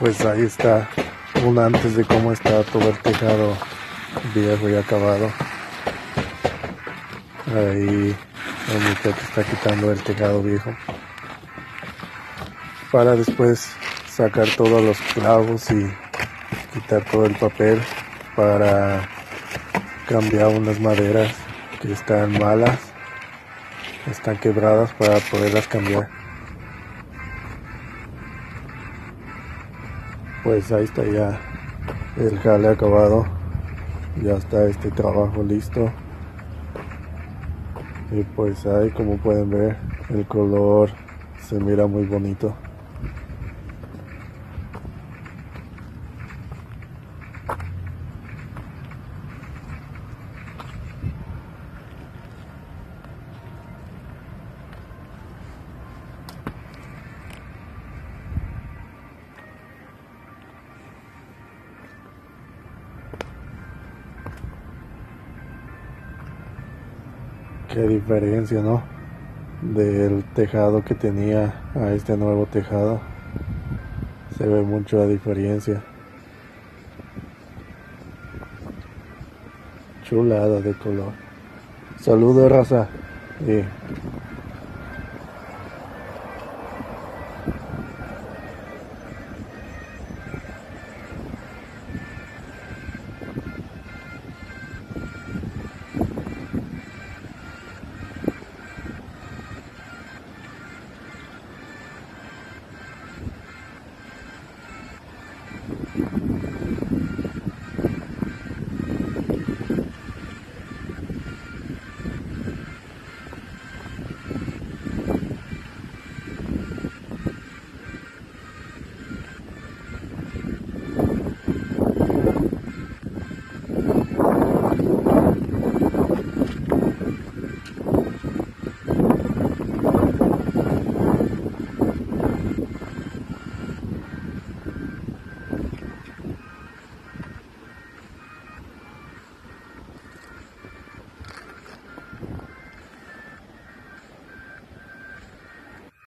Pues ahí está un antes de cómo está todo el tejado viejo y acabado. Ahí el muchacho está quitando el tejado viejo para después sacar todos los clavos y quitar todo el papel para cambiar unas maderas que están malas, están quebradas, para poderlas cambiar. Pues ahí está ya el jale acabado, ya está este trabajo listo. Y pues ahí, como pueden ver, el color se mira muy bonito. Qué diferencia, ¿no? Del tejado que tenía a este nuevo tejado. Se ve mucho la diferencia. Chulada de color. Saludos, raza.